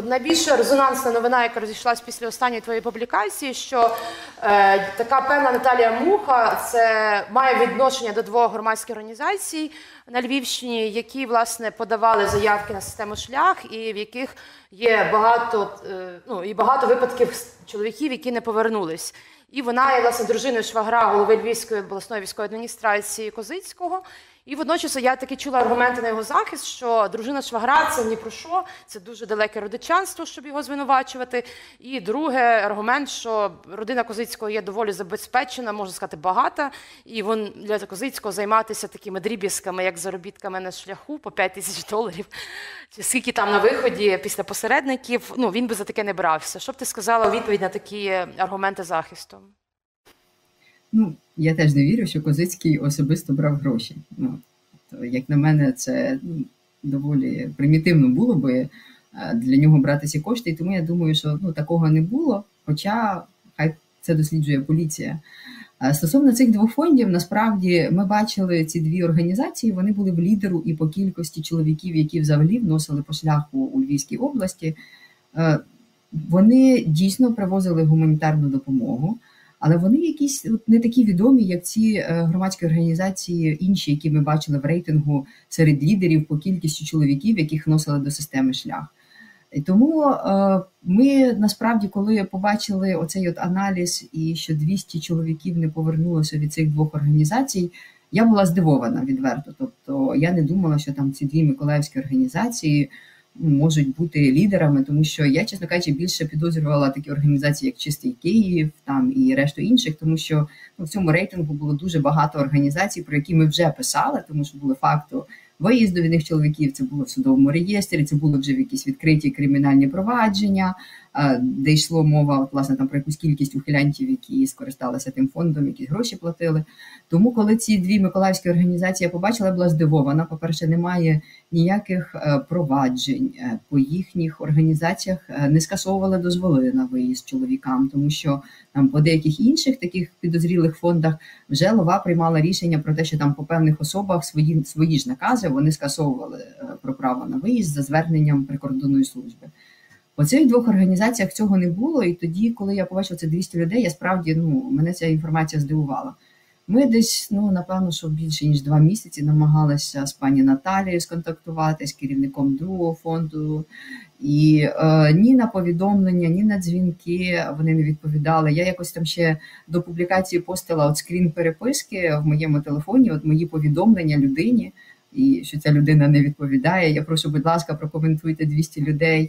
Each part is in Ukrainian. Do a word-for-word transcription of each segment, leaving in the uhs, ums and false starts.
найбільша резонансна новина, яка розійшлась після останньої твоєї публікації, що е, така певна Наталія Муха це має відношення до двох громадських організацій на Львівщині, які, власне, подавали заявки на систему «Шлях», і в яких є багато, е, ну, і багато випадків чоловіків, які не повернулись. І вона є, власне, дружиною швагра голови Львівської обласної військової адміністрації Козицького. І водночас я таки чула аргументи на його захист, що дружина швагра – це ні про що, це дуже далеке родичанство, щоб його звинувачувати. І другий аргумент, що родина Козицького є доволі забезпечена, можна сказати, багата, і він для Козицького займатися такими дріб'язками, як заробітками на шляху по п'ять тисяч доларів, чи скільки там на виході після посередників, ну, він би за таке не брався. Що б ти сказала у відповідь на такі аргументи захисту? Ну, я теж не вірю, що Козицький особисто брав гроші. Ну, то, як на мене, це ну, доволі примітивно було би для нього брати ці кошти, і тому я думаю, що ну, такого не було, хоча хай це досліджує поліція. Стосовно цих двох фондів, насправді, ми бачили ці дві організації, вони були в лідеру і по кількості чоловіків, які взагалі вносили по шляху у Львівській області. Вони дійсно привозили гуманітарну допомогу, але вони якісь не такі відомі, як ці громадські організації інші, які ми бачили в рейтингу серед лідерів по кількості чоловіків, яких вносили до системи «Шлях». І тому ми, насправді, коли побачили оцей от аналіз і що двісті чоловіків не повернулося від цих двох організацій, я була здивована відверто. Тобто я не думала, що там ці дві миколаївські організації можуть бути лідерами, тому що я, чесно кажучи, більше підозрювала такі організації, як «Чистий Київ» там і решту інших, тому що ну, в цьому рейтингу було дуже багато організацій, про які ми вже писали, тому що були факти виїзду від них чоловіків, це було в судовому реєстрі, це було вже в якісь відкриті кримінальні провадження, де йшло мова от, власне, там, про якусь кількість ухилянтів, які скористалися тим фондом, якісь гроші платили. Тому, коли ці дві миколаївські організації я побачила, я була здивована. По-перше, немає ніяких проваджень по їхніх організаціях, не скасовували дозволи на виїзд чоловікам, тому що там по деяких інших таких підозрілих фондах вже Лова приймала рішення про те, що там по певних особах свої, свої ж накази вони скасовували про право на виїзд за зверненням прикордонної служби. У цих двох організаціях цього не було, і тоді, коли я побачила це двісті людей, я справді, ну, мене ця інформація здивувала. Ми десь, ну, напевно, що більше ніж два місяці намагалися з пані Наталією сконтактувати, з керівником другого фонду, і е, ні на повідомлення, ні на дзвінки вони не відповідали. Я якось там ще до публікації постила от скрін переписки в моєму телефоні, от мої повідомлення людині, і що ця людина не відповідає. Я прошу, будь ласка, прокоментуйте двісті людей.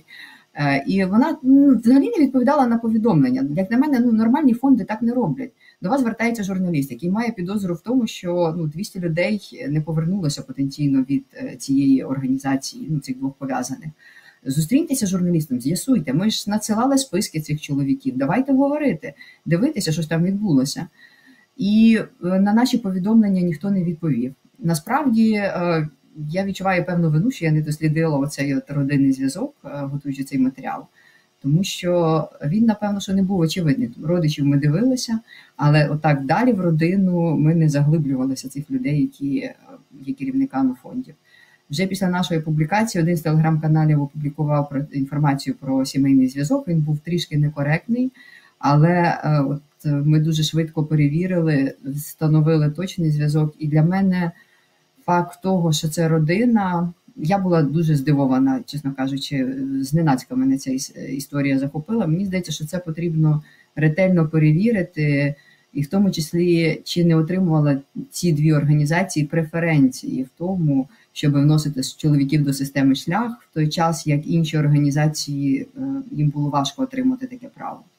І вона ну, взагалі не відповідала на повідомлення. Як на мене, ну, нормальні фонди так не роблять. До вас звертається журналіст, який має підозру в тому, що ну, двісті людей не повернулося потенційно від цієї організації, ну, цих двох пов'язаних. Зустріньтеся з журналістом, з'ясуйте. Ми ж надсилали списки цих чоловіків, давайте говорити, дивитися, що ж там відбулося. І на наші повідомлення ніхто не відповів. Насправді, я відчуваю певну вину, що я не дослідила оцей от родинний зв'язок, готуючи цей матеріал. Тому що він, напевно, що не був очевидний. Родичів ми дивилися, але отак далі в родину ми не заглиблювалися цих людей, які є керівниками фондів. Вже після нашої публікації один з телеграм-каналів опублікував про інформацію про сімейний зв'язок. Він був трішки некоректний, але от ми дуже швидко перевірили, встановили точний зв'язок. І для мене факт того, що це родина, я була дуже здивована, чесно кажучи, зненацька мене ця історія захопила. Мені здається, що це потрібно ретельно перевірити, і в тому числі, чи не отримували ці дві організації преференції в тому, щоб вносити чоловіків до системи «Шлях», в той час, як інші організації, їм було важко отримати таке право.